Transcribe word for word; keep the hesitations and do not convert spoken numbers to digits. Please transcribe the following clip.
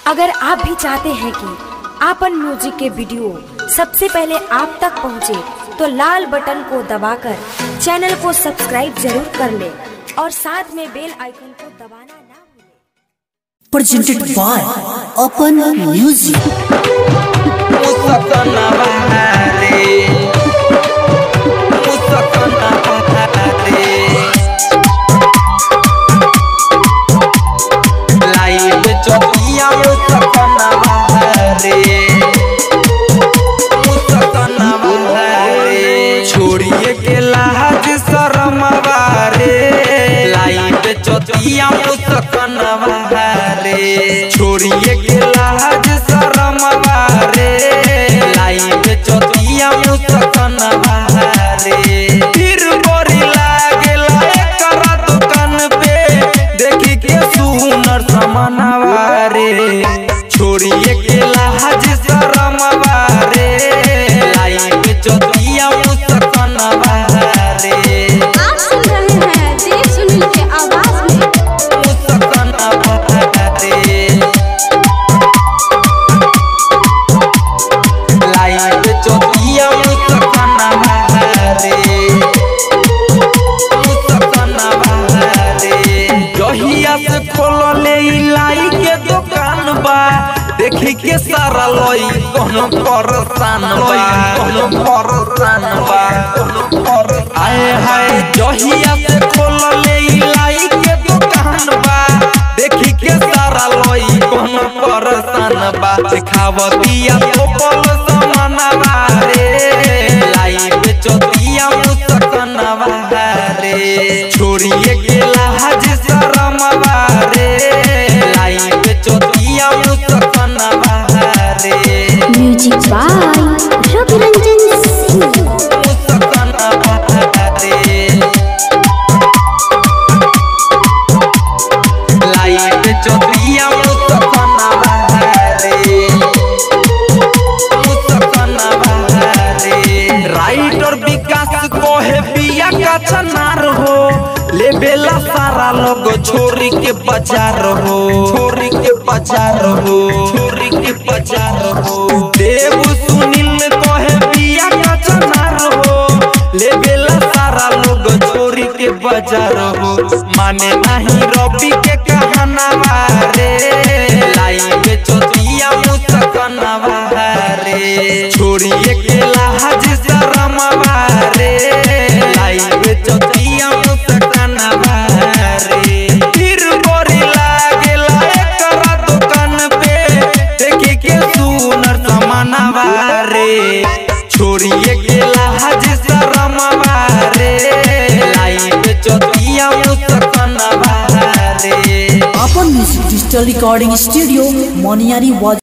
अगर आप भी चाहते हैं कि आपन म्यूजिक के वीडियो सबसे पहले आप तक पहुंचे, तो लाल बटन को दबाकर चैनल को सब्सक्राइब जरूर कर ले और साथ में बेल आइकन को दबाना ना भूलें। Presented by Apan music. छोड़िए के लाज शरम बारे लाइफ चौथिया मुस्कनवा रे, छोड़िए के लाज शरम बारे लाइफ चौथिया मुस्कनवा रे। फिर बोरी लागेला एकरा दुकान पे देखी के सुनर समनवा रे, छोड़िए के लाज शरम बारे लाइफ चौथिया मुस्कनवा रे। आप सुन रहे हैं देव सुनील के आवाज में मुस्कनवा रे, लाइफ चौथिया मुस्कनवा रे, मुस्कनवा रे। जहिया से खोलले लाई के दुकान बा देखी के सारा लोई कोनो परेशान बा, कोनो परेशान बा, कोनो पर आए हाय। जहिया से खोलले लाई के दुकान बा देखी के सारा लोई कोनो परेशान बा। दिखावतिया तो बोल समानवा रे लाइफ चौथिया मुस्कनवा रे, छोड़िए के लाज शरम रे लाइफ चौथिया मुस्कनवा रे। Music by Ravi Ranjan Singh. मुस्कनवा रे, लाइफ चौथिया मुस्कनवा रे, मुस्कनवा रे। राइटर विकास को है पिया का चनार हो, ले बेला सारा लोग छोरी के बाजार हो, छोरी के बाजार हो, छोरी के बाजार हो। देव सुनील को है पिया का चनार हो, ले बेला सारा लोग छोरी के बाजार हो। माने नहीं रवि के कहनावा रे लाइफ चौथिया मुस्कनवा रे, छोड़िए के लाज शरम रे लाइफ चौथिया मुस्कनवा रे। फिर बोरी लागेला एकरा दुकान पे देखी के सुनर समानवा रे, छोड़िए के लाज शरम रे लाइफ चौथिया मुस्कनवा रे। Apan music digital recording studio Moniyari.